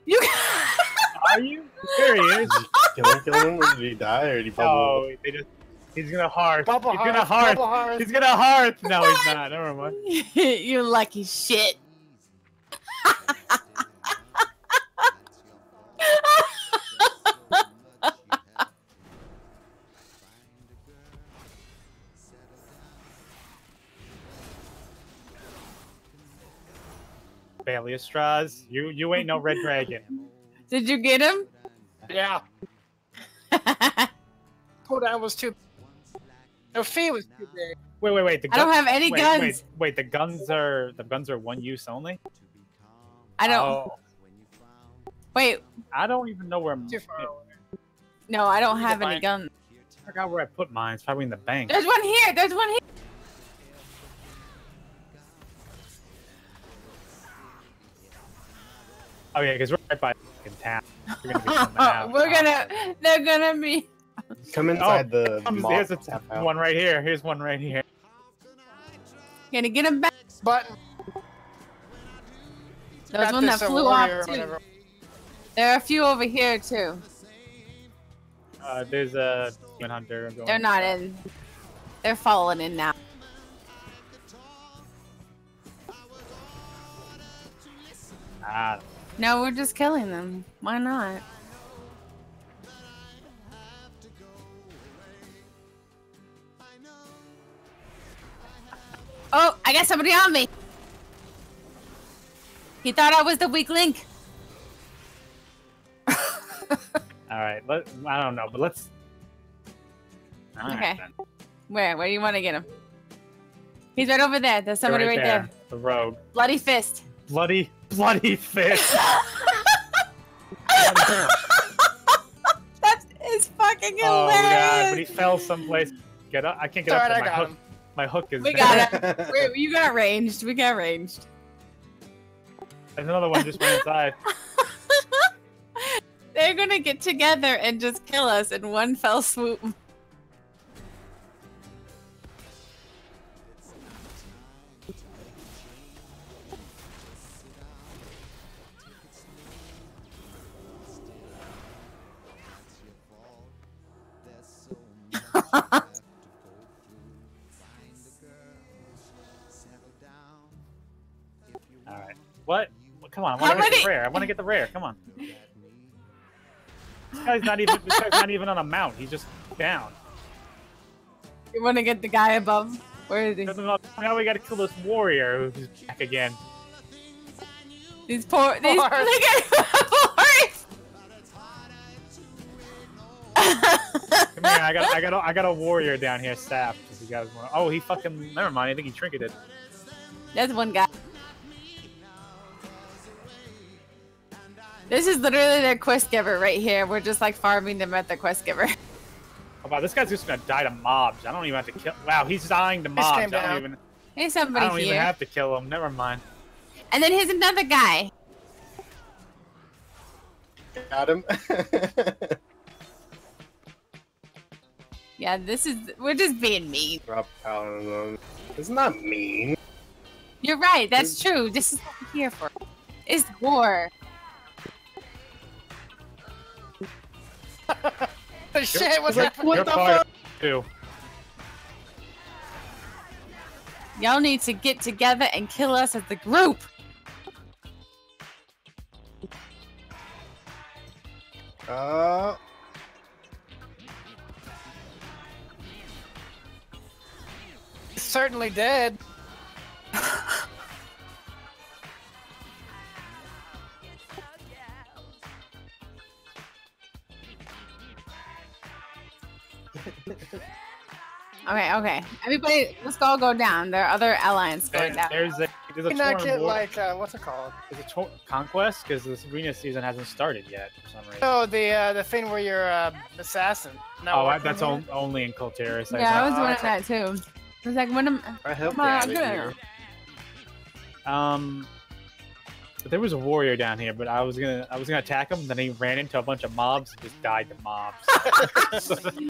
You. Are you? There he is. Kill him? Did he die or did he bubble? Oh, he's gonna hearth. Bubble He's hearth, gonna hearth. bubble hearth. He's gonna hearth. No, he's not. Never mind. You lucky shit. Bailey Estraz, you ain't no red dragon. Did you get him? Yeah. Cooldown was too. No, fee was too big. Wait. I don't have any guns. Wait, the guns are one use only. I don't. Oh, Wait. I don't even know where. Too far away. No, I don't have any Fine. guns. I forgot where I put mine. It's probably in the bank. There's one here. There's one here. Oh yeah, because we're right by fucking town. We're gonna be coming out. They're gonna be. Come inside the Here's mob. one right here. Here's one right here. Gonna get him back. Button. There's Got one that this, flew warrior off or too. whatever. There are a few over here too. There's a demon hunter. Going They're not in. They're falling in now. Ah, No, we're just killing them. Why not? Oh, I got somebody on me. He thought I was the weak link. all right. I don't know, but let's. All right, Okay. then. Where do you want to get him? He's right over there. There's somebody right there. The rogue. Bloody fist. Bloody fist. That is fucking Oh god! hilarious. But he fell someplace. Get up! I can't get Alright, up. I There. got him. My hook is. We there. got him. You got ranged. We got ranged. There's another one just went inside. They're gonna get together and just kill us in one fell swoop. All right. What? Come on! I want to get the rare. I want to get the rare. Come on. This guy's not even on a mount. He's just down. You want to get the guy above? Where is he? Now we gotta kill this warrior who's back again. These poor. These. Horse. Look at horse. Come here, I got a warrior down here, Sap. If you guys want. Oh, he fucking. Never mind. I think he trinketed. There's one guy. This is literally their quest giver right here. We're just like farming them at the quest giver. Oh wow, this guy's just gonna die to mobs. I don't even have to kill. Wow, he's dying to This mobs. came down. Hey, I somebody don't even here. have to kill him. Never mind. And then here's another guy. Got him. Yeah, we're just being mean. Drop Paladin. It's not mean. You're right. That's true. This is what we're here for. It's war. Shit, what's happening? What You're the part fuck? too. Y'all need to get together and kill us as the group. Certainly dead. Okay. Everybody, let's all go down. There are other alliance going down. There's a Can I torn get war. like what's it called? There's a conquest because this arena season hasn't started yet for some reason. Oh, the thing where you're assassin. No, Oh, that's only in Colteris. Yeah, I was Oh, wondering okay. that too. I was like, when am I helped Come on, out good. here. But there was a warrior down here, but I was gonna attack him. Then he ran into a bunch of mobs and just died to mobs.